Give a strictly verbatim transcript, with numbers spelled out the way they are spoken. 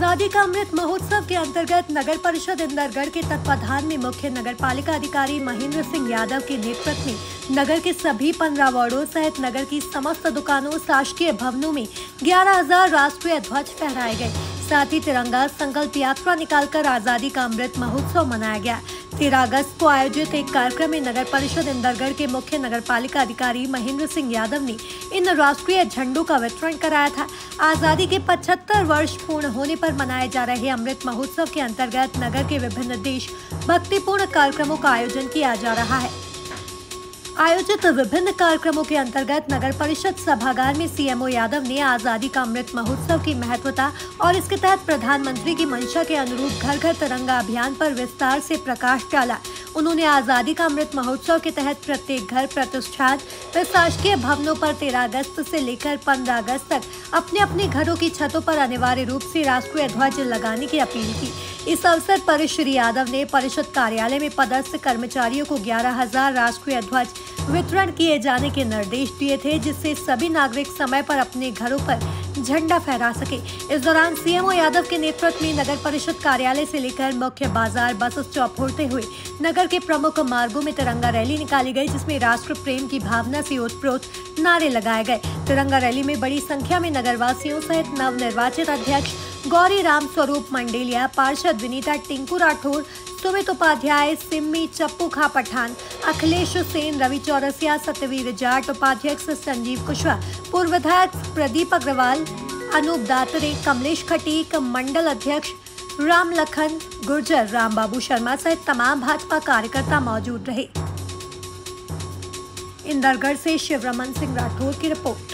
आजादी का अमृत महोत्सव के अंतर्गत नगर परिषद इंदरगढ़ के तत्वाधान में मुख्य नगर पालिका अधिकारी महेंद्र सिंह यादव के नेतृत्व में नगर के सभी पंद्रह वार्डों सहित नगर की समस्त दुकानों, शासकीय भवनों में ग्यारह हजार राष्ट्रीय ध्वज फहराए गए। साथ ही तिरंगा संकल्प यात्रा निकालकर आजादी का अमृत महोत्सव मनाया गया। तेरह अगस्त को आयोजित एक कार्यक्रम में नगर परिषद इंदरगढ़ के मुख्य नगर पालिका अधिकारी महेंद्र सिंह यादव ने इन राष्ट्रीय झंडों का वितरण कराया था। आजादी के पचहत्तर वर्ष पूर्ण होने पर मनाए जा रहे अमृत महोत्सव के अंतर्गत नगर के विभिन्न देश भक्तिपूर्ण कार्यक्रमों का आयोजन किया जा रहा है। आयोजित विभिन्न कार्यक्रमों के अंतर्गत नगर परिषद सभागार में सीएमओ यादव ने आजादी का अमृत महोत्सव की महत्वता और इसके तहत प्रधानमंत्री की मंशा के अनुरूप घर घर तिरंगा अभियान पर विस्तार से प्रकाश डाला। उन्होंने आजादी का अमृत महोत्सव के तहत प्रत्येक घर, प्रतिष्ठान व शासकीय भवनों पर तेरह अगस्त से लेकर पंद्रह अगस्त तक अपने अपने घरों की छतों पर अनिवार्य रूप से राष्ट्रीय ध्वज लगाने की अपील की। इस अवसर पर श्री यादव ने परिषद कार्यालय में पदस्थ कर्मचारियों को ग्यारह हजार राष्ट्रीय ध्वज वितरण किए जाने के निर्देश दिए थे, जिससे सभी नागरिक समय पर अपने घरों पर झंडा फहरा सके। इस दौरान सीएमओ यादव के नेतृत्व में नगर परिषद कार्यालय से लेकर मुख्य बाजार, बस स्टॉप होते हुए नगर के प्रमुख मार्गों में तिरंगा रैली निकाली गई, जिसमें राष्ट्र प्रेम की भावना से ओतप्रोत नारे लगाए गए। तिरंगा रैली में बड़ी संख्या में नगरवासियों सहित नव निर्वाचित अध्यक्ष गौरी राम स्वरूप मंडेलिया, पार्षद विनीता टिंकू राठौर, सुमित उपाध्याय, सिम्मी चप्पू खा पठान, अखिलेश सेन, रवि चौरसिया, सत्यवीर जाट, उपाध्यक्ष संजीव कुशवाहा, पूर्व विधायक प्रदीप अग्रवाल, अनूप दातरे, कमलेश खटीक, मंडल अध्यक्ष राम लखन गुर्जर, राम बाबू शर्मा सहित तमाम भाजपा कार्यकर्ता मौजूद रहे। इंदरगढ़ से शिवरमन सिंह राठौर की रिपोर्ट।